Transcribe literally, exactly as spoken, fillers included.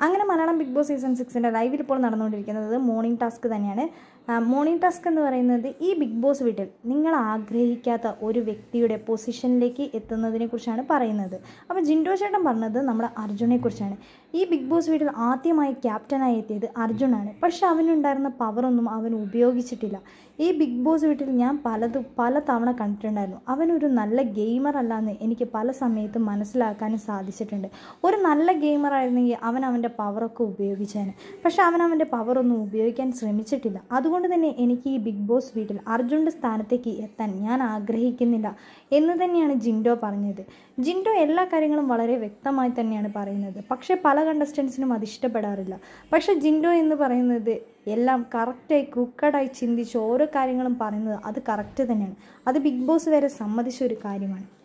അങ്ങനെ Malayalam Bigg Boss season സിക്സിൻ്റെ ലൈവിൽ ഇപ്പോൾ നടന്നുകൊണ്ടിരിക്കുന്നത് മോർണിംഗ് ടാസ്ക് തന്നെയാണ്. മോർണിംഗ് ടാസ്ക് എന്ന് പറയുന്നത് ഈ ബിഗ് ബോസ് വീട്ടിൽ നിങ്ങൾ ആഗ്രഹിക്കാത്ത ഒരു വ്യക്തിയുടെ പൊസിഷനിലേക്ക് എത്തുന്നതിനെ കുറിച്ചാണ് പറയുന്നത്. അപ്പോൾ ജിൻഡോ ചേട്ടൻ പറഞ്ഞത് നമ്മുടെ അർജുനെ കുറിച്ചാണ്. ഈ ബിഗ് ബോസ് വീട്ടിൽ ആദ്യമായി ക്യാപ്റ്റനായി എത്തിയത് അർജുനാണ്. പക്ഷെ അവനുണ്ടായിരുന്ന പവറൊന്നും അവൻ ഉപയോഗിച്ചിട്ടില്ല. ഈ ബിഗ് ബോസ് വീട്ടിൽ ഞാൻ പലത് പല തവണ കണ്ടിട്ടുണ്ടായിരുന്നു. അവനൊരു നല്ല ഗെയിമർ അല്ലാന്ന് എനിക്ക് പല സമയത്തും മനസ്സിലാക്കാനും സാധിച്ചിട്ടുണ്ട്. ഒരു നല്ല ഗെയിമർ ആയിരുന്നെങ്കിൽ അവൻ അവൻ്റെ പവറൊക്കെ ഉപയോഗിച്ചേനെ. പക്ഷെ അവൻ അവൻ്റെ പവറൊന്നും ഉപയോഗിക്കാൻ ശ്രമിച്ചിട്ടില്ല. അതുകൊണ്ട് തന്നെ എനിക്ക് ഈ ബിഗ് ബോസ് വീട്ടിൽ അർജുൻ്റെ സ്ഥാനത്തേക്ക് എത്താൻ ഞാൻ ആഗ്രഹിക്കുന്നില്ല എന്ന് തന്നെയാണ് ജിൻഡോ പറഞ്ഞത്. ജിൻഡോ എല്ലാ കാര്യങ്ങളും വളരെ വ്യക്തമായി തന്നെയാണ് പറയുന്നത്. പക്ഷേ പല കണ്ടസ്റ്റൻസിനും അത് ഇഷ്ടപ്പെടാറില്ല. പക്ഷേ ജിൻഡോ എന്ന് പറയുന്നത് എല്ലാം കറക്റ്റായി ക്രൂക്കഡായി ചിന്തിച്ച് ഓരോ കാര്യങ്ങളും പറയുന്നത് അത് കറക്റ്റ് തന്നെയാണ്. അത് ബിഗ് ബോസ് വരെ സമ്മതിച്ച ഒരു കാര്യമാണ്.